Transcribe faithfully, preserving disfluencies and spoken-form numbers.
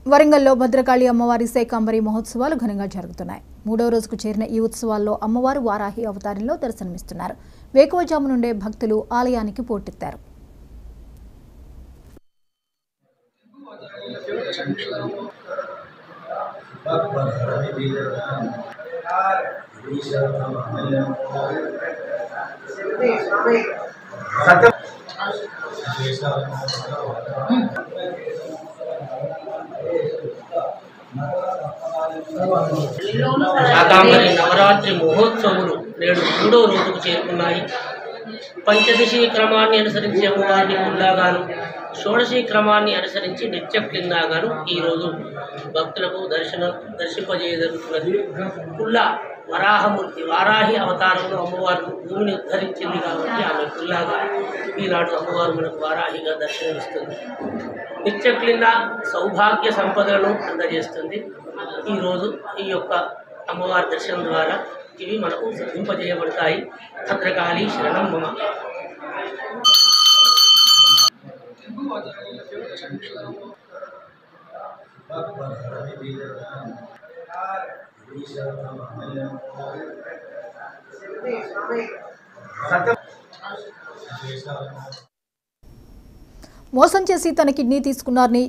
వరంగల్లో భద్రకాళి అమ్మవారి శాకంబరి మహోత్సవాలు ఘనంగా జరుగుతున్నాయి. మూడో రోజుకు చేరిన ఈ ఉత్సవాల్లో అమ్మవారు వారాహి అవతారంలో దర్శనమిస్తున్నారు. వేకువజాము నుండే భక్తులు ఆలయానికి పోటెత్తారు. శాకంబరి నవరాత్రి మహోత్సవాలు నేడు మూడో రోజుకు చేరుకున్నాయి. పంచదశి క్రమాన్ని అనుసరించి అమ్మవారిని కుల్లాగాను, షోడశి క్రమాన్ని అనుసరించి నిత్యక్లింగాను ఈరోజు భక్తులకు దర్శనం దర్శింపజేయజరుగుతున్నది. కుల్లా వరాహమూర్తి వారాహి అవతారంలో అమ్మవారు భూమిని ఉద్ధరించింది కాబట్టి ఆమె కుల్లాగా ఈనాడు అమ్మవారు మనకు వారాహిగా దర్శనమిస్తుంది. నిత్యక్లింగ సౌభాగ్య సంపదలను అందజేస్తుంది. ఈరోజు ఈ యొక్క అమ్మవారి దర్శనం ద్వారా ఇవి మనకు సిద్ధింపజేయబడతాయి. భద్రకాళి శరణం మమ. మోసం చేసి తన కిడ్నీ తీసుకున్నారని